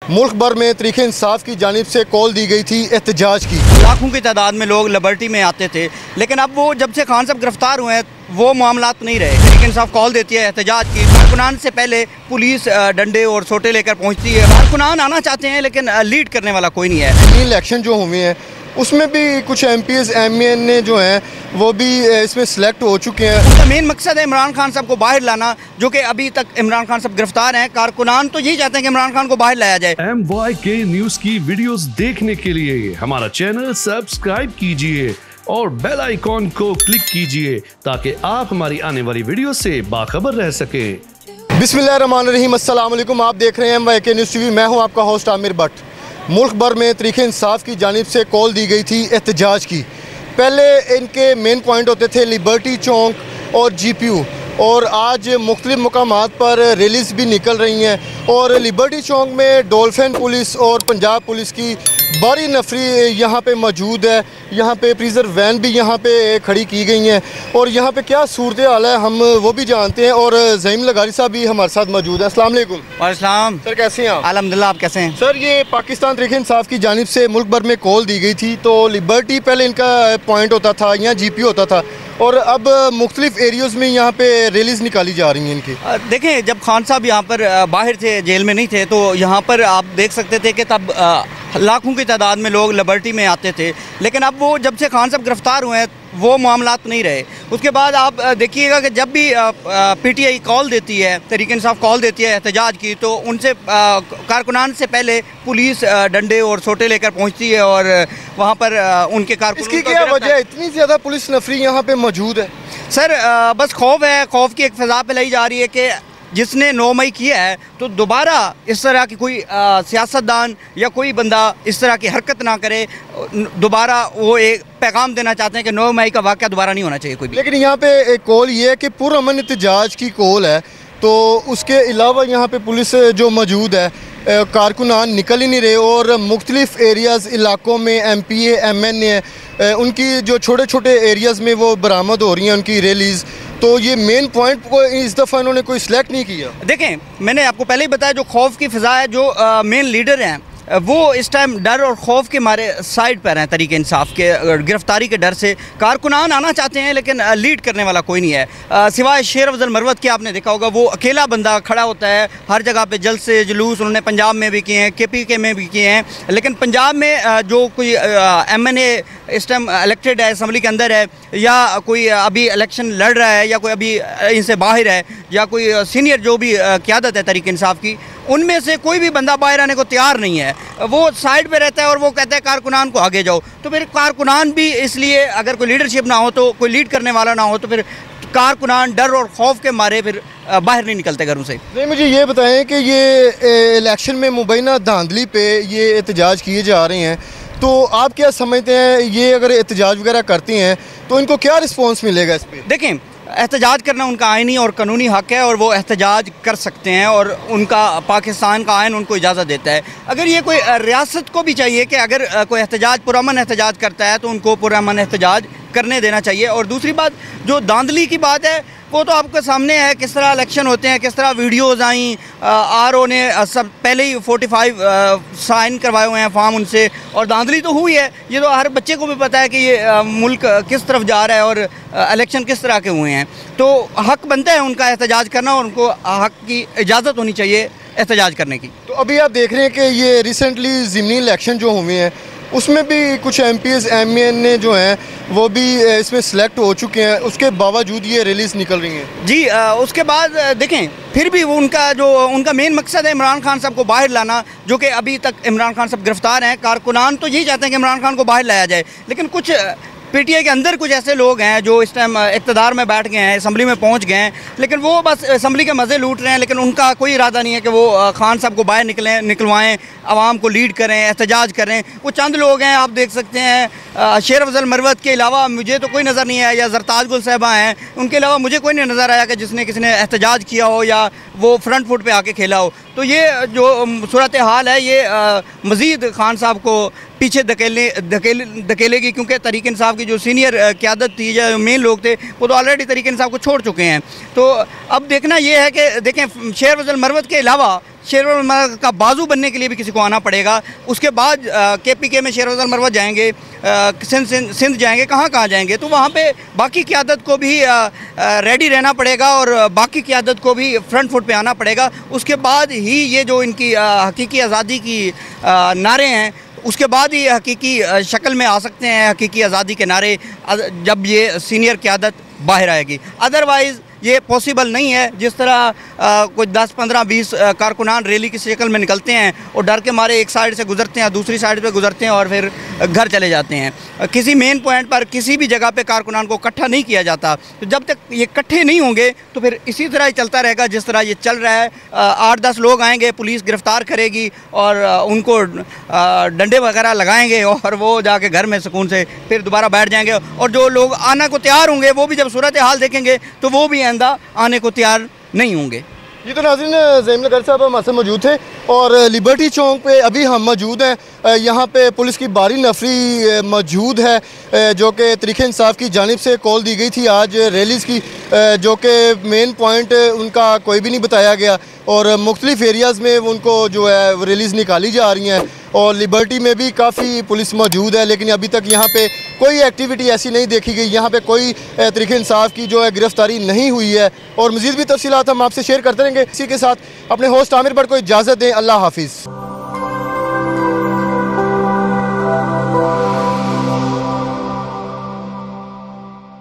मुल्क भर में तरीके इंसाफ की जानिब से कॉल दी गई थी एहतजाज की। लाखों की तादाद में लोग लिबर्टी में आते थे, लेकिन अब वो जब से खान साहब गिरफ्तार हुए हैं वो मामलात नहीं रहे। तरीके इंसाफ कॉल देती है एहतजाज की, कारकुनान से पहले पुलिस डंडे और सोटे लेकर पहुंचती है। कारकुनान आना चाहते हैं लेकिन लीड करने वाला कोई नहीं है। इलेक्शन जो हुए हैं उसमें भी कुछ MPs MN जो हैं वो भी इसमें सिलेक्ट हो चुके हैं। उनका मेन मकसद है इमरान खान साहब को बाहर लाना, जो कि अभी तक इमरान खान साहब गिरफ्तार हैं। कारकुनान तो यही चाहते हैं कि इमरान खान को बाहर लाया जाए। MYK न्यूज़ की वीडियोस देखने के लिए हमारा चैनल सब्सक्राइब कीजिए और बेल आइकॉन को क्लिक कीजिए ताकि आप हमारी आने वाली वीडियो से बाखबर रह सकें। बिस्मिल्लाहिर्रहमानिर्रहीम, अस्सलाम वालेकुम। आप देख रहे हैं MYK न्यूज़ TV। मैं हूं आपका होस्ट आमिर भट्ट। मुल्क भर में तरीके इंसाफ की जानिब से कॉल दी गई थी एहतजाज की। पहले इनके मेन पॉइंट होते थे लिबर्टी चौक और GPU, और आज मुख्तलिफ मकामात पर रैलीज़ भी निकल रही हैं। और लिबर्टी चौक में डॉल्फिन पुलिस और पंजाब पुलिस की भारी नफरी यहाँ पे मौजूद है। यहाँ पे प्रिजर्व वैन भी यहाँ पे खड़ी की गई हैं और यहाँ पे क्या सूरत हाल है हम वो भी जानते हैं। और ज़हीम लगारी साहब भी हमारे साथ मौजूद हैं। अस्सलाम वालेकुम। वालेकुम सर, कैसे हैं आप? अल्हम्दुलिल्लाह, आप कैसे हैं? सर, ये पाकिस्तान तरीके इंसाफ की जानिब से मुल्क भर में कॉल दी गई थी, तो लिबर्टी पहले इनका पॉइंट होता था, यहाँ GPU होता था, और अब मुख्तलिफ एरियाज़ में यहाँ पे रैलीज़ निकाली जा रही हैं इनकी। देखें, जब खान साहब यहाँ पर बाहर थे, जेल में नहीं थे, तो यहाँ पर आप देख सकते थे कि तब लाखों की तादाद में लोग लिबर्टी में आते थे, लेकिन अब वो जब से खान साहब गिरफ्तार हुए हैं वो मामलात नहीं रहे। उसके बाद आप देखिएगा कि जब भी PTI कॉल देती है, तरीके इंसाफ कॉल देती है एहतजाज की, तो उनसे कारकुनान से पहले पुलिस डंडे और सोटे लेकर पहुंचती है और वहां पर उनके कारकुनान। इसकी क्या वजह है इतनी ज़्यादा पुलिस नफरी यहाँ पे मौजूद है? सर, बस खौफ है, खौफ की एक फ़िज़ा फैलाई जा रही है कि जिसने 9 मई किया है तो दोबारा इस तरह की कोई सियासतदान या कोई बंदा इस तरह की हरकत ना करे। दोबारा वो एक पैगाम देना चाहते हैं कि 9 मई का वाक़या दोबारा नहीं होना चाहिए कोई भी। लेकिन यहाँ पे एक कॉल ये है कि पुरअमन एहतजाज की कॉल है, तो उसके अलावा यहाँ पे पुलिस जो मौजूद है, कारकुनान निकल ही नहीं रहे और मुख्तलिफ एरियाज़ इलाकों में MPA MN उनकी जो छोटे छोटे एरियाज़ में वो बरामद हो रही हैं उनकी रैलीज़। तो ये मेन पॉइंट को इस दफ़ा इन्होंने कोई सिलेक्ट नहीं किया। देखें, मैंने आपको पहले ही बताया, जो खौफ की फ़िज़ा है, जो मेन लीडर हैं वो इस टाइम डर और खौफ के मारे साइड पर हैं। तरीके इंसाफ के गिरफ्तारी के डर से कारकुनान आना चाहते हैं लेकिन लीड करने वाला कोई नहीं है। सिवाय शेर अफजल मरवत के, आपने देखा होगा वो अकेला बंदा खड़ा होता है हर जगह पे। जलसे जुलूस उन्होंने पंजाब में भी किए हैं, KPK में भी किए हैं, लेकिन पंजाब में जो कोई MNA इस टाइम इलेक्टेड है, असम्बली के अंदर है, या कोई अभी इलेक्शन लड़ रहा है, या कोई अभी इनसे बाहर है, या कोई सीनियर जो भी क़यादत है तरीके इंसाफ की, उनमें से कोई भी बंदा बाहर आने को तैयार नहीं है। वो साइड पे रहता है और वो कहता है कारकुनान को आगे जाओ। तो फिर कारकुनान भी इसलिए, अगर कोई लीडरशिप ना हो, तो कोई लीड करने वाला ना हो, तो फिर कारकुनान डर और खौफ के मारे फिर बाहर नहीं निकलते घरों से। नहीं, मुझे ये बताएं कि ये इलेक्शन में मुबैना धांधली पे ये एहतजाज किए जा रहे हैं, तो आप क्या समझते हैं ये अगर एहतजाज वगैरह करती हैं तो इनको क्या रिस्पॉन्स मिलेगा इस पर? देखें, एहतजाज करना उनका आइनी और कानूनी हक़ है और वो एहतजाज कर सकते हैं और उनका पाकिस्तान का आइन उनको इजाज़त देता है। अगर ये कोई रियासत को भी चाहिए कि अगर कोई एहतजाज पुरअमन एहतजाज करता है तो उनको पुरअमन एहतजाज करने देना चाहिए। और दूसरी बात, जो धांधली की बात है, वो तो आपके सामने है, किस तरह इलेक्शन होते हैं, किस तरह वीडियोज़ आई। RO ने सब पहले ही 45 साइन करवाए हुए हैं फॉर्म उनसे, और धांधली तो हुई है। ये तो हर बच्चे को भी पता है कि ये मुल्क किस तरफ जा रहा है और इलेक्शन किस तरह के हुए हैं। तो हक़ बनता है उनका एहतजाज करना और उनको हक़ की इजाज़त होनी चाहिए एहतजाज करने की। तो अभी आप देख रहे हैं कि ये रिसेंटली ज़िमनी इलेक्शन जो हुए हैं उसमें भी कुछ MPs MN जो हैं वो भी इसमें सिलेक्ट हो चुके हैं, उसके बावजूद ये रिलीज़ निकल रही हैं जी। उसके बाद देखें, फिर भी वो उनका मेन मकसद है इमरान खान साहब को बाहर लाना, जो कि अभी तक इमरान खान साहब गिरफ्तार हैं। कारकुनान तो यही चाहते हैं कि इमरान खान को बाहर लाया जाए, लेकिन कुछ PTI के अंदर कुछ ऐसे लोग हैं जो इस टाइम इक़्तिदार में बैठ गए हैं, असम्बली में पहुंच गए हैं, लेकिन वो बस असम्बली के मज़े लूट रहे हैं, लेकिन उनका कोई इरादा नहीं है कि वो खान साहब को बाहर निकलवाएं, आवाम को लीड करें, एहतजाज करें। वो चंद लोग हैं, आप देख सकते हैं। शेर अफजल मरवत के अलावा मुझे तो कोई नज़र नहीं आया, या जरताज गुल साहबा हैं, उनके अलावा मुझे कोई नहीं नज़र आया कि जिसने किसी ने एहतजाज किया हो या वो फ्रंट फुट पे आके खेला हो। तो ये जो सूरत हाल है, ये मज़ीद खान साहब को पीछे धकेलेगी, क्योंकि तरीके इंसाफ की जो सीनियर क़यादत थी या मेन लोग थे वो तो ऑलरेडी तरीके इंसाफ को छोड़ चुके हैं। तो अब देखना ये है कि देखें, शेर अफजल मरवत के अलावा शेरवाल मरवा का बाजू बनने के लिए भी किसी को आना पड़ेगा। उसके बाद KPK में शेरवाल मरवा जाएंगे, सिंध जाएंगे, कहाँ जाएंगे, तो वहाँ पे बाकी क़यादत को भी रेडी रहना पड़ेगा और बाकी क़यादत को भी फ्रंट फुट पे आना पड़ेगा। उसके बाद ही ये जो इनकी हकीकी आज़ादी की नारे हैं, उसके बाद ही हकीकी शक्ल में आ सकते हैं हकीकी आज़ादी के नारे, जब ये सीनियर क़यादत बाहर आएगी। अदरवाइज़ ये पॉसिबल नहीं है। जिस तरह कुछ 10, 15, 20 कारकुनान रैली की शक्ल में निकलते हैं और डर के मारे एक साइड से गुजरते हैं, दूसरी साइड पे गुजरते हैं और फिर घर चले जाते हैं। किसी मेन पॉइंट पर किसी भी जगह पे कारकुनान को इकट्ठा नहीं किया जाता। तो जब तक ये इकट्ठे नहीं होंगे तो फिर इसी तरह ही चलता रहेगा जिस तरह ये चल रहा है। 8-10 लोग आएंगे, पुलिस गिरफ़्तार करेगी और उनको डंडे वगैरह लगाएंगे और वो जाके घर में सुकून से फिर दोबारा बैठ जाएंगे। और जो लोग आने को तैयार होंगे वो भी जब सूरत हाल देखेंगे तो वो भी आइंदा आने को तैयार नहीं होंगे। ये तो नाज़रीन ज़ैनुल गर साहब हमारे साथ मौजूद थे और लिबर्टी चौक पे अभी हम मौजूद हैं। यहाँ पे पुलिस की भारी नफरी मौजूद है जो कि तहरीक इंसाफ की जानिब से कॉल दी गई थी आज रैलीज़ की, जो कि मेन पॉइंट उनका कोई भी नहीं बताया गया और मुख्तलिफ एरियाज़ में उनको जो है रैलीज़ निकाली जा रही हैं और लिबर्टी में भी काफ़ी पुलिस मौजूद है, लेकिन अभी तक यहाँ पे कोई एक्टिविटी ऐसी नहीं देखी गई। यहाँ पे कोई तहरीक इंसाफ की जो है गिरफ़्तारी नहीं हुई है और मज़ीद भी तफ़सीलात हम आपसे शेयर करते रहेंगे। इसी के साथ अपने होस्ट आमिर भट्ट को इजाज़त दें। अल्लाह हाफिज़।